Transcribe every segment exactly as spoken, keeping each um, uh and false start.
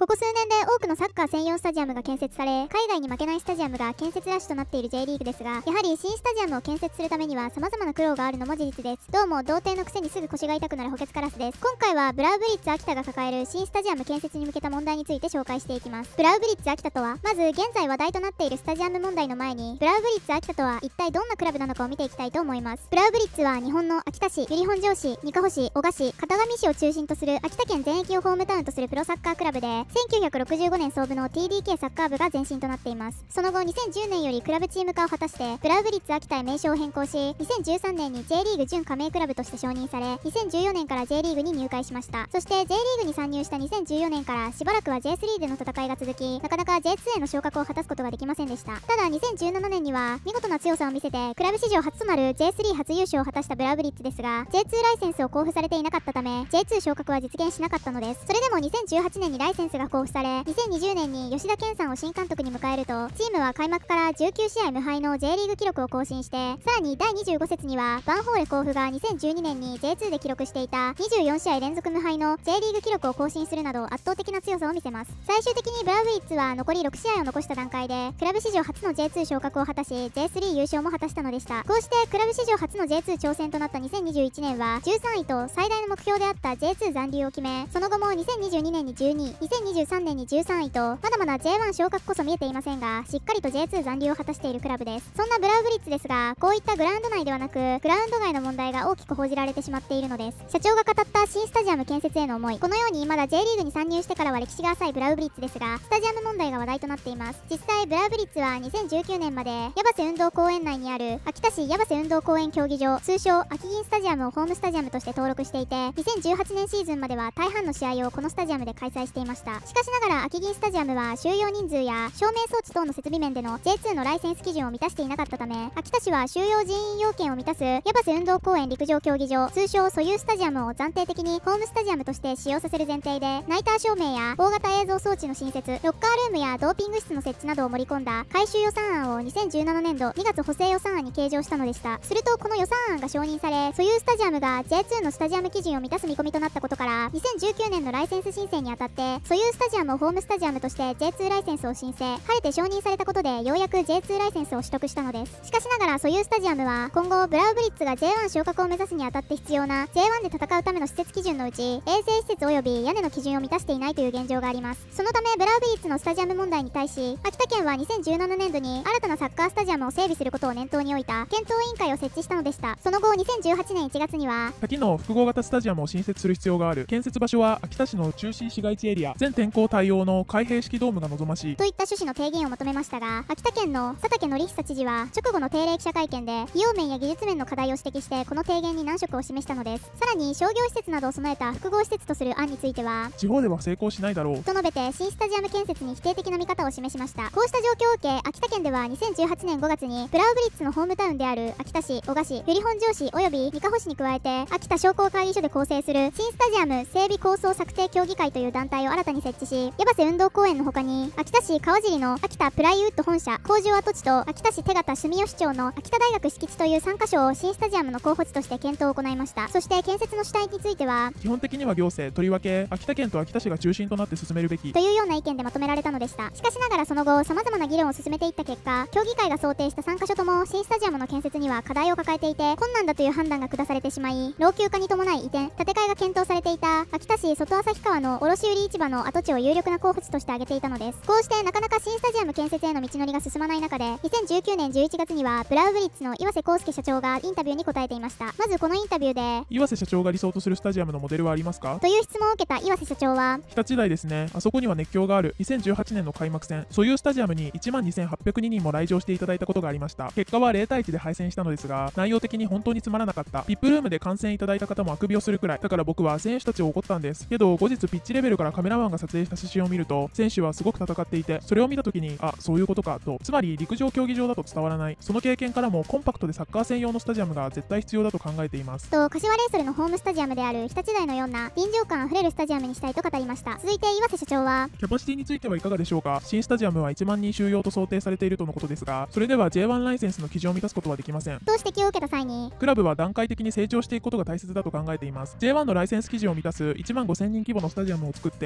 ここ数年で多くのサッカー専用スタジアムが建設され、海外に負けないスタジアムが建設ラッシュとなっている J リーグですが、やはり新スタジアムを建設するためには様々な苦労があるのも事実です。どうも童貞のくせにすぐ腰が痛くなる補欠カラスです。今回はブラウブリッツ秋田が抱える新スタジアム建設に向けた問題について紹介していきます。ブラウブリッツ秋田とは、まず現在話題となっているスタジアム問題の前に、ブラウブリッツ秋田とは一体どんなクラブなのかを見ていきたいと思います。ブラウブリッツは日本の秋田市、由利本荘市、にかほ市、男鹿市、片上市を中心とする秋田県全域をホームタウンとするプロサッカークラブで、せんきゅうひゃくろくじゅうごねん創部の ティーディーケー サッカー部が前身となっています。その後にせんじゅうねんよりクラブチーム化を果たして、ブラウブリッツ秋田へ名称を変更し、にせんじゅうさんねんに J リーグ準加盟クラブとして承認され、にせんじゅうよねんから J リーグに入会しました。そして J リーグに参入したにせんじゅうよねんからしばらくは ジェイスリー での戦いが続き、なかなか ジェイツー への昇格を果たすことができませんでした。ただにせんじゅうななねんには見事な強さを見せて、クラブ史上初となる ジェイスリー 初優勝を果たしたブラウブリッツですが、ジェイツー ライセンスを交付されていなかったため、ジェイツー 昇格は実現しなかったのです。それでもにせんじゅうはちねんにライセンスが交付され、にせんにじゅうねんに吉田健さんを新監督に迎えると、チームは開幕からじゅうきゅうしあい無敗の J リーグ記録を更新して、さらにだいにじゅうご節にはバンホーレ甲府がにせんじゅうにねんに ジェイツー で記録していたにじゅうよんしあい連続無敗の J リーグ記録を更新するなど圧倒的な強さを見せます。最終的にブラウブリッツは残りろくしあいを残した段階で、クラブ史上初の ジェイツー 昇格を果たし、ジェイスリー 優勝も果たしたのでした。こうしてクラブ史上初の ジェイツー 挑戦となったにせんにじゅういちねんはじゅうさんいと最大の目標であった ジェイツー 残留を決め、その後もにせんにじゅうにねんにじゅうにい、にせんにじゅうさんねんにじゅうさんいと、まだまだ ジェイワン 昇格こそ見えていませんが、しっかりと ジェイツー 残留を果たしているクラブです。そんなブラウブリッツですが、こういったグラウンド内ではなく、グラウンド外の問題が大きく報じられてしまっているのです。社長が語った新スタジアム建設への思い、このようにまだ J リーグに参入してからは歴史が浅いブラウブリッツですが、スタジアム問題が話題となっています。実際ブラウブリッツはにせんじゅうきゅうねんまで矢橋運動公園内にある秋田市矢橋運動公園競技場、通称秋銀スタジアムをホームスタジアムとして登録していて、にせんじゅうはちねんシーズンまでは大半の試合をこのスタジアムで開催していました。しかしながら秋銀スタジアムは収容人数や照明装置等の設備面での ジェイツー のライセンス基準を満たしていなかったため、秋田市は収容人員要件を満たす矢橋運動公園陸上競技場、通称ソユースタジアムを暫定的にホームスタジアムとして使用させる前提で、ナイター照明や大型映像装置の新設、ロッカールームやドーピング室の設置などを盛り込んだ改修予算案をにせんじゅうななねんどにがつ補正予算案に計上したのでした。するとこの予算案が承認され、ソユースタジアムが ジェイツー のスタジアム基準を満たす見込みとなったことから、にせんじゅうきゅうねんのライセンス申請にあたってソユースタジアムをホームスタジアムとして ジェイツー ライセンスを申請、晴れて承認されたことでようやく ジェイツー ライセンスを取得したのです。しかしながらソユースタジアムは今後ブラウブリッツが ジェイワン 昇格を目指すにあたって必要な ジェイワン で戦うための施設基準のうち、衛生施設及び屋根の基準を満たしていないという現状があります。そのためブラウブリッツのスタジアム問題に対し、秋田県はにせんじゅうななねんどに新たなサッカースタジアムを整備することを念頭に置いた検討委員会を設置したのでした。その後にせんじゅうはちねんいちがつには多機能複合型スタジアムを新設する必要がある。建設場所は秋田市の中心市街地エリア、全天候対応の開閉式ドームが望ましいといった趣旨の提言を求めましたが、秋田県の佐竹典久知事は直後の定例記者会見で、費用面や技術面の課題を指摘してこの提言に難色を示したのです。さらに商業施設などを備えた複合施設とする案については、 地方では成功しないだろうと述べて新スタジアム建設に否定的な見方を示しました。こうした状況を受け、秋田県ではにせんじゅうはちねんごがつにブラウブリッツのホームタウンである秋田市、男鹿市、由利本荘市及びにかほ市に加えて、秋田商工会議所で構成する新スタジアム整備構想策定協議会という団体を新たに設置し、矢橋運動公園の他に秋田市川尻の秋田プライウッド本社工場跡地と秋田市手形住吉町の秋田大学敷地というさんかしょを新スタジアムの候補地として検討を行いました。そして建設の主体については、 基本的には行政、とりわけ秋田県と秋田市が中心となって進めるべきというような意見でまとめられたのでした。しかしながらその後様々な議論を進めていった結果、協議会が想定したさんかしょとも新スタジアムの建設には課題を抱えていて困難だという判断が下されてしまい、老朽化に伴い移転建て替えが検討されていた秋田市外旭川の卸売市場の跡地を有力な候補地として挙げていたのです。こうしてなかなか新スタジアム建設への道のりが進まない中で、にせんじゅうきゅうねんじゅういちがつにはブラウブリッツの岩瀬康介社長がインタビューに答えていました。まずこのインタビューで、 岩瀬社長が理想とするスタジアムのモデルはありますかという質問を受けた岩瀬社長は、 日立大ですね。あそこには熱狂がある。にせんじゅうはちねんの開幕戦、ソユースタジアムにいちまんにせんはっぴゃくににんも来場していただいたことがありました。結果はゼロたいいちで敗戦したのですが、内容的に本当につまらなかった。ピップルームで観戦いただいた方もあくびをするくらい。だから僕は選手たちを怒ったんです。けど後日ピッチレベルからカメラマンが撮影した写真を見ると、選手はすごく戦っていて、それを見た時に、あ、そういうことかと。つまり陸上競技場だと伝わらない。その経験からもコンパクトでサッカー専用のスタジアムが絶対必要だと考えています。 と柏レイソルのホームスタジアムである日立大のような臨場感あふれるスタジアムにしたいと語りました。続いて岩瀬社長は、 キャパシティについてはいかがでしょうか。新スタジアムはいちまんにん収容と想定されているとのことですが、それでは ジェイワン ライセンスの基準を満たすことはできません。 と指摘を受けた際に、 クラブは段階的に成長していくことが大切だと考えています。 ジェイワン のライセンス基準を満たすいちまんごせんにん規模のスタジアムを作って、平均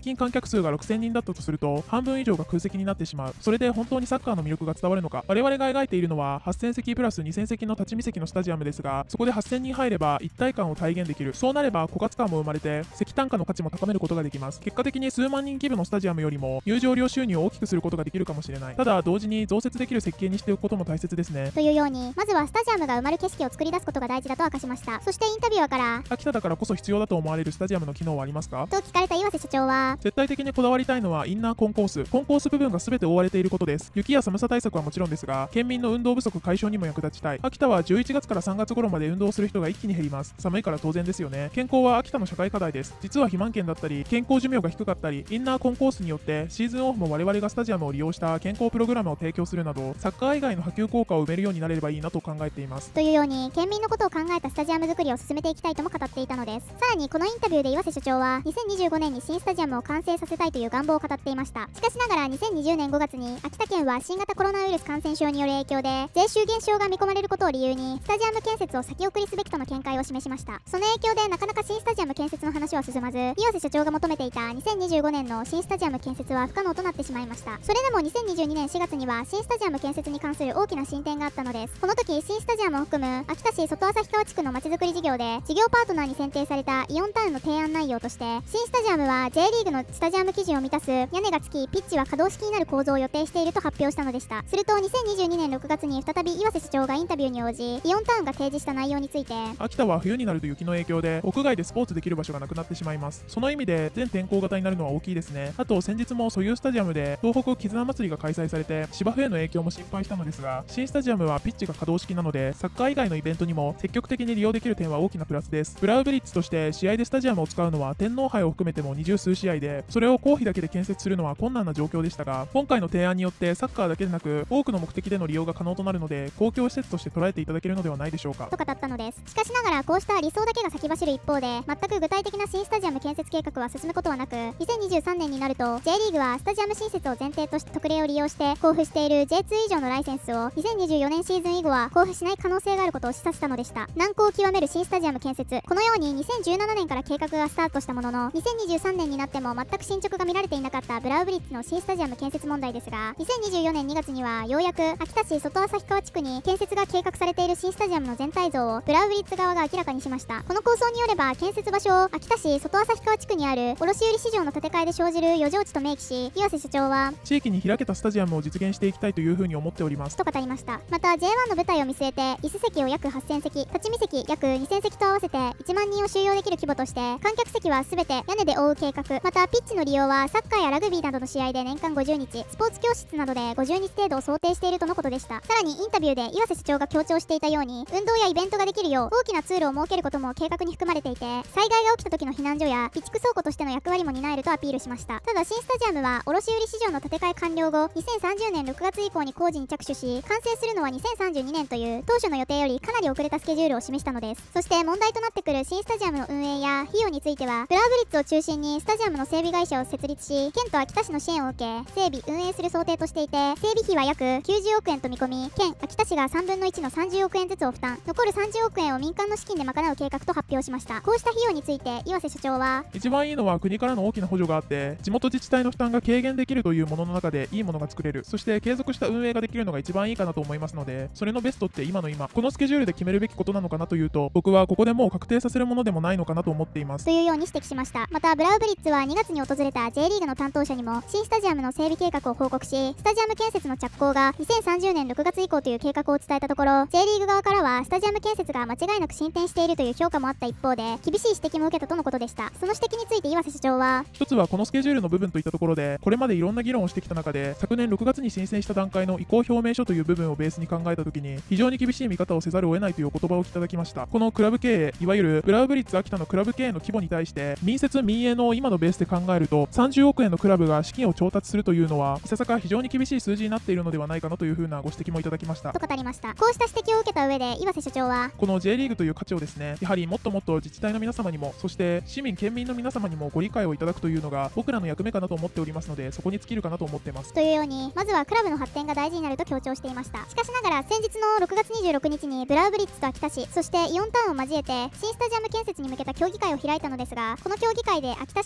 均観客数がろくせんにんだったとすると半分以上が空席になってしまう。それで本当にサッカーの魅力が伝わるのか。我々が描いているのははっせんせきプラスにせんせきの立ち見席のスタジアムですが、そこではっせんにん入れば一体感を体現できる。そうなれば枯渇感も生まれて席単価の価値も高めることができます。結果的に数万人規模のスタジアムよりも入場料収入を大きくすることができるかもしれない。ただ同時に増設できる設計にしておくことも大切ですね。 というように、まずはスタジアムが埋まる景色を作り出すことが大事だと明かしました。そしてインタビュアーから秋田だからこそ必要だと思われるスタジアムの機能はありますかと聞かれた岩瀬社長は、 絶対的にこだわりたいのはインナーコンコース。コンコース部分が全て覆われていることです。雪や寒さ対策はもちろんですが、県民の運動不足解消にも役立ちたい。秋田はじゅういちがつからさんがつ頃まで運動する人が一気に減ります。寒いから当然ですよね。健康は秋田の社会課題です。実は肥満圏だったり健康寿命が低かったり、インナーコンコースによってシーズンオフも我々がスタジアムを利用した健康プログラムを提供するなど、サッカー以外の波及効果を埋めるようになれればいいなと考えています。 というように県民のことを考えたスタジアム作りを進めていきたいとも語っていたのです。さらにこのインタビューで岩瀬社長はにせんにじゅうごねんに新スタジアムを完成させたいという願望を語っていました。しかしながらにせんにじゅうねんごがつに秋田県は新型コロナウイルス感染症による影響で税収減少が見込まれることを理由にスタジアム建設を先送りすべきとの見解を示しました。その影響でなかなか新スタジアム建設の話は進まず、岩瀬社長が求めていたにせんにじゅうごねんの新スタジアム建設は不可能となってしまいました。それでもにせんにじゅうにねんしがつには新スタジアム建設に関する大きな進展があったのです。この時新スタジアムを含む秋田市外旭川地区のまちづくり事業で事業パートナーに選定されたイオンタウンの提案内容として、新スタジアムは J リーグのスタジアム基準を満たす屋根がつきピッチは可動式になる構造を予定していると発表したのでした。するとにせんにじゅうにねんろくがつに再び岩瀬社長がインタビューに応じ、イオンタウンが提示した内容について、 秋田は冬になると雪の影響で屋外でスポーツできる場所がなくなってしまいます。その意味で全天候型になるのは大きいですね。あと先日もソユースタジアムで東北絆祭りが開催されて芝生への影響も心配したのですが、新スタジアムはピッチが可動式なのでサッカー以外のイベントにも積極的に利用できる点は大きなプラスです。ブラウブリッツとして試合でスタジアムを使うのは天皇杯を含めても二十数試合で、それを公費だけで建設するのは困難な状況でしたが、今回の提案によってサッカーだけでなく多くの目的での利用が可能となるので、公共施設として捉えていただけるのではないでしょうかと語ったのです。しかしながらこうした理想だけが先走る一方で、全く具体的な新スタジアム建設計画は進むことはなく、にせんにじゅうさんねんになると J リーグはスタジアム新設を前提として特例を利用して交付している ジェイツー 以上のライセンスをにせんにじゅうよねんシーズン以後は交付しない可能性があることを示唆したのでした。難航を極める新スタジアム建設。このようににせんじゅうななねんから計画がスタートしたものの、にせんにじゅうさんねんになっても全く進捗が見られていなかったブラウブリッツの新スタジアム建設問題ですが、にせんにじゅうよねんにがつにはようやく秋田市外旭川地区に建設が計画されている新スタジアムの全体像をブラウブリッツ側が明らかにしました。この構想によれば建設場所を秋田市外旭川地区にある卸売市場の建て替えで生じる余剰地と明記し、岩瀬社長は地域に開けたスタジアムを実現していきたいというふうに思っておりますと語りました。また ジェイワン の舞台を見据えて椅子席を約はっせんせき、立ち見席約にせんせきと合わせていちまんにんを収容できる規模として、観客席はすべて屋根で覆う計画。またピッチの利用はサッカーやラグビーなどの試合で年間ごじゅうにち、スポーツ教室などでごじゅうにち程度を想定しているとのことでした。さらにインタビューで岩瀬社長が強調していたように、運動やイベントができるよう大きな通路を設けることも計画に含まれていて、災害が起きた時の避難所や備蓄倉庫としての役割も担えるとアピールしました。ただ新スタジアムは卸売市場の建て替え完了後にせんさんじゅうねんろくがつ以降に工事に着手し、完成するのはにせんさんじゅうにねんという当初の予定よりかなり遅れたスケジュールを示したのです。そして問題となってくる新スタジアムの運営や費用については、ブラウブリッツを中心にスタジアムの整備会社を設立し、県と秋田市の支援を受け整備運営する想定としていて、整備費は約きゅうじゅうおくえんと見込み、県秋田市がさんぶんのいちのさんじゅうおくえんずつを負担、残るさんじゅうおくえんを民間の資金で賄う計画と発表しました。こうした費用について岩瀬社長は、 一番いいのは国からの大きな補助があって地元自治体の負担が軽減できるというものの中でいいものが作れる、そして継続した運営ができるのが一番いいかなと思いますので、それのベストって今の今このスケジュールで決めるべきことなのかなというと、僕はここでもう確定させるものでもないのかなと思っていますというように指摘しました。またブラウブリッツはにがつに訪れた J リーグの担当者にも新スタジアムの整備計画を報告し、スタジアム建設の着工がにせんさんじゅうねんろくがつ以降という計画を伝えたところ、 J リーグ側からはスタジアム建設が間違いなく進展しているという評価もあった一方で、厳しい指摘も受けたとのことでした。その指摘について岩瀬社長は、 一つはこのスケジュールの部分といったところで、これまでいろんな議論をしてきた中で昨年ろくがつに申請した段階の移行表明書という部分をベースに考えたときに非常に厳しい見方をせざるを得ないというお言葉をいただきました。このクラブ経営、いわゆるブラウブリッツ秋田のクラブ経営の規模に対して民設民営の今のベースで考えるとさんじゅうおくえんのクラブが資金を調達するというのはいささか非常に厳しい数字になっているのではないかなというふうなご指摘もいただきましたと語りました。こうした指摘を受けた上で岩瀬社長は、 この J リーグという価値をですね、やはりもっともっと自治体の皆様にも、そして市民県民の皆様にもご理解をいただくというのが僕らの役目かなと思っておりますので、そこに尽きるかなと思っていますというように、まずはクラブの発展が大事になると強調していました。しかしながら先日のろくがつにじゅうろくにちにブラウブリッツと秋田市、そしてイオンタウンを交えて新スタジアム建設に向けた協議会を開いたのですが、この協議会で秋田市から建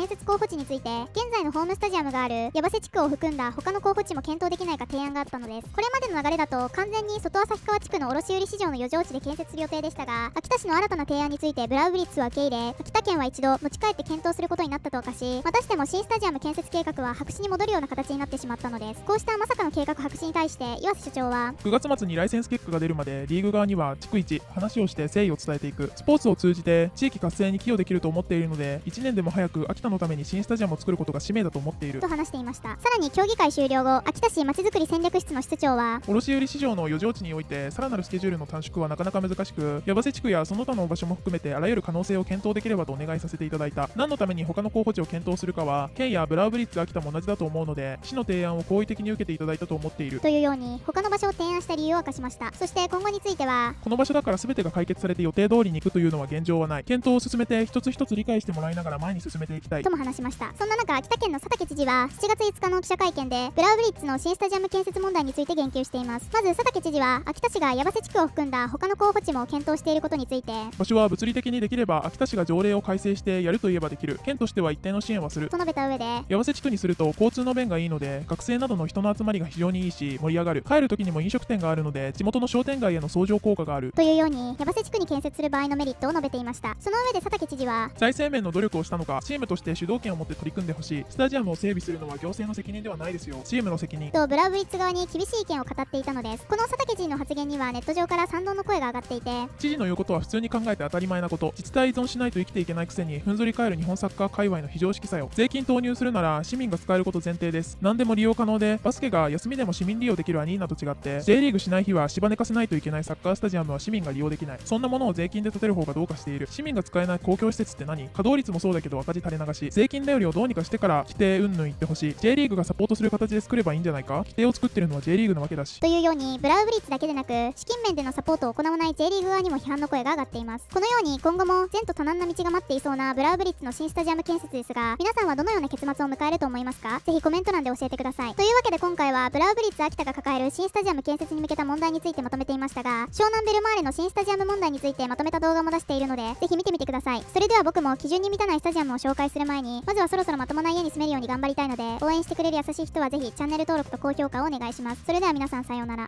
建設候補地について、現在のホームスタジアムがある八瀬地区を含んだ他の候補地も検討できないか提案があったのです。これまでの流れだと完全に外旭川地区の卸売市場の余剰地で建設する予定でしたが、秋田市の新たな提案についてブラウブリッツは受け入れ、秋田県は一度持ち帰って検討することになったと明かし、またしても新スタジアム建設計画は白紙に戻るような形になってしまったのです。こうしたまさかの計画白紙に対して岩瀬所長は、 くがつ末にライセンス結果が出るまでリーグ側には逐一話をして誠意を伝えていく。スポーツを通じて地域活性に寄与できると思っているので、いちねんでも早く秋田のために新スタジアムを作ることが使命だと思っていると話していました。さらに協議会終了後、秋田市まちづくり戦略室の室長は、 卸売市場の余剰地においてさらなるスケジュールの短縮はなかなか難しく、八瀬地区やその他の場所も含めてあらゆる可能性を検討できればとお願いさせていただいた。何のために他の候補地を検討するかは県やブラウブリッツ秋田も同じだと思うので、市の提案を好意的に受けていただいたと思っているというように他の場所を提案した理由を明かしました。そして今後については、 この場所だから全てが解決されて予定通りに行くというのは現状はない。検討を進めて一つ一つ理解してもらいながら前に進めていきたいとも話しました。そんな中、秋田県の佐竹知事はしちがついつかの記者会見でブラウブリッツの新スタジアム建設問題について言及しています。まず佐竹知事は、秋田市が八瀬地区を含んだ他の候補地も検討していることについて、 場所は物理的にできれば秋田市が条例を改正してやるといえばできる。県としては一定の支援はすると述べた上で、 八瀬地区にすると交通の便がいいので、学生などの人の集まりが非常にいいし盛り上がる。帰る時にも飲食店があるので地元の商店街への相乗効果があるというように八瀬地区に建設する場合のメリットを述べていました。その上で佐竹知事は、 財政面の努力をしたのか、チームとして主導権を持って取り組んでほしい。スタジアムを整備するのは行政の責任ではないですよ、チームの責任とブラウブリッツ側に厳しい意見を語っていたのです。この佐竹知事の発言にはネット上から賛同の声が上がっていて、 知事の言うことは普通に考えて当たり前なこと。自治体依存しないと生きていけないくせにふんぞり返る日本サッカー界隈の非常識さよ。税金投入するなら市民が使えること前提です。何でも利用可能で、バスケが休みでも市民利用できるアニーナと違って J リーグしない日は芝寝かせないといけないサッカースタジアムは市民が利用できない。そんなものを税金で建てる方がどうかしている。市民が使えない公共施設って何？稼働率もそうだけど赤字垂れ流し。税金頼りをどうにかしてから規定云々言ってほしい。 J リーグがサポートする形で作ればいいんじゃないか。規定を作ってるのは J リーグなわけだし。 というようにブラウブリッツだけでなく資金面でのサポートを行わない J リーグ側にも批判の声が上がっています。このように今後も前途多難な道が待っていそうなブラウブリッツの新スタジアム建設ですが、皆さんはどのような結末を迎えると思いますか？ぜひコメント欄で教えてください。というわけで今回はブラウブリッツ秋田が抱える新スタジアム建設に向けた問題についてまとめていましたが、湘南ベルマーレの新スタジアム問題についてまとめた動画も出しているので、ぜひ見てみてください。それでは僕も基準に満たないスタジアムを紹介する前に、まずはそろそろまともな家に住めるように頑張りたいので、応援してくれる優しい人はぜひチャンネル登録と高評価をお願いします。それでは皆さんさようなら。